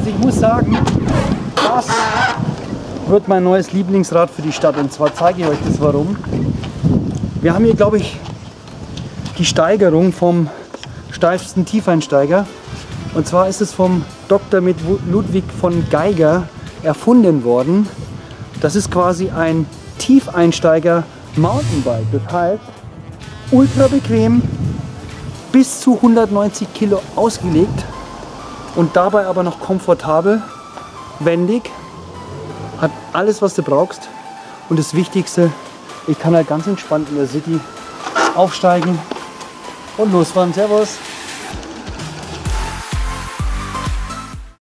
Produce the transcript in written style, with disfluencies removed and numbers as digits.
Also ich muss sagen, das wird mein neues Lieblingsrad für die Stadt. Und zwar zeige ich euch das warum. Wir haben hier, glaube ich, die Steigerung vom steifsten Tiefeinsteiger. Und zwar ist es vom Dr. mit Ludwig von Geiger erfunden worden. Das ist quasi ein Tiefeinsteiger Mountainbike. Das heißt, ultra bequem, bis zu 190 Kilo ausgelegt und dabei aber noch komfortabel, wendig, hat alles, was du brauchst. Und das Wichtigste, ich kann halt ganz entspannt in der City aufsteigen und losfahren. Servus!